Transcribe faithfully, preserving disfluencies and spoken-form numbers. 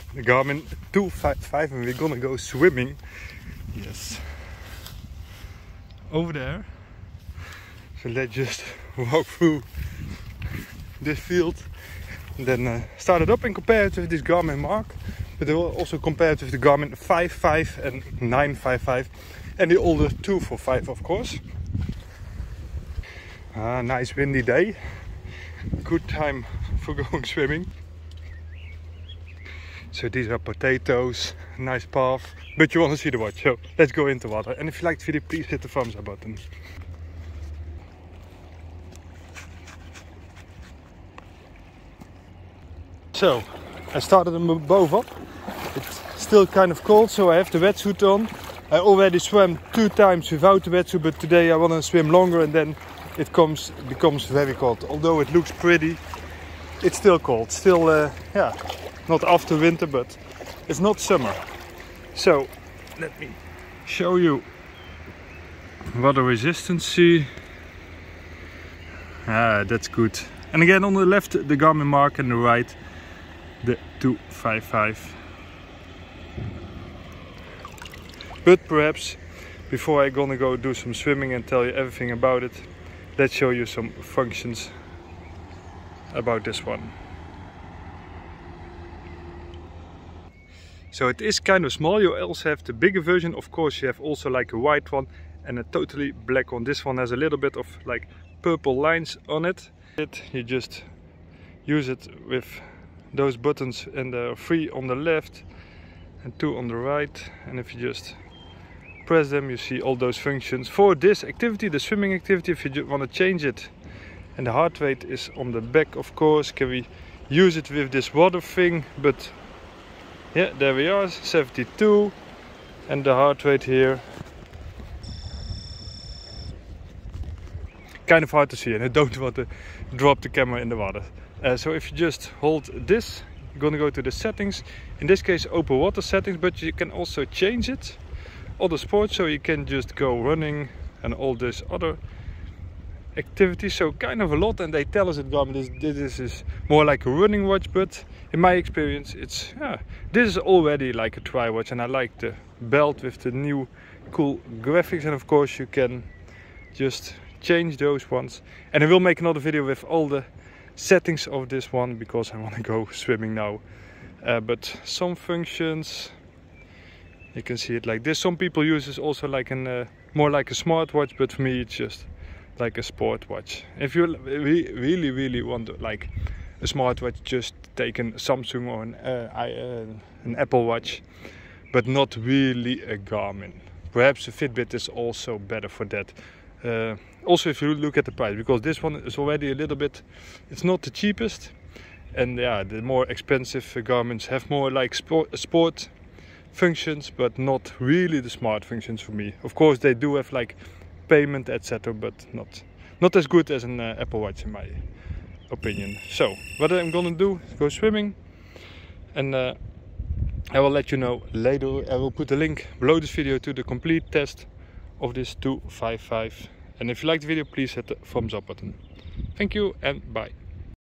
the Garmin two fifty-five, and we're gonna go swimming. Yes. Over there. So let's just walk through this field and then uh, start it up and compare it with this Garmin Mark. But I will also compare it with the Garmin five five and nine fifty-five and the older two forty-five, of course. Ah, nice windy day. Good time for going swimming. So these are potatoes, nice path. But you want to see the watch, so let's go into water. And if you liked the video, please hit the thumbs up button. So, I started them both up. It's still kind of cold, so I have the wetsuit on. I already swam two times without the wetsuit, but today I want to swim longer and then it comes becomes very cold. Although it looks pretty, it's still cold. Still, uh, yeah, not after winter, but it's not summer. So, let me show you water resistance. Ah, that's good. And again, on the left, the Garmin Mark, and the right, the two fifty-five. But perhaps before I'm gonna go do some swimming and tell you everything about it, let's show you some functions about this one. So it is kind of small. You also have the bigger version. Of course, you have also like a white one and a totally black one. This one has a little bit of like purple lines on it. You just use it with those buttons, and there are three on the left and two on the right. And if you just press them, you see all those functions. For this activity, the swimming activity, if you want to change it, and the heart rate is on the back, of course. Can we use it with this water thing? But yeah, there we are, seventy-two, and the heart rate here. Kind of hard to see, and I don't want to drop the camera in the water. Uh, so if you just hold this, you're gonna go to the settings. In this case, open water settings, but you can also change it. Other sports, so you can just go running and all this other activities. So kind of a lot, and they tell us at Garmin this, this is more like a running watch, but in my experience, it's yeah, this is already like a tri watch, and I like the belt with the new cool graphics, and of course you can just change those ones. And I will make another video with all the settings of this one because I want to go swimming now. Uh, but some functions, you can see it like this. Some people use this also like an uh, more like a smartwatch, but for me it's just like a sport watch. If you re really really want to, like a smartwatch, just take a Samsung or an, uh, I, uh, an Apple Watch, but not really a Garmin. Perhaps a Fitbit is also better for that. Uh, also, if you look at the price, because this one is already a little bit, it's not the cheapest, and yeah, the more expensive Garmins have more like sport, sport functions, but not really the smart functions for me. Of course, they do have like payment, et cetera, but not not as good as an uh, Apple Watch in my opinion. So, what I'm gonna do is go swimming, and uh, I will let you know later. I will put a link below this video to the complete test of this two fifty-five. And if you like the video, please hit the thumbs up button. Thank you and bye.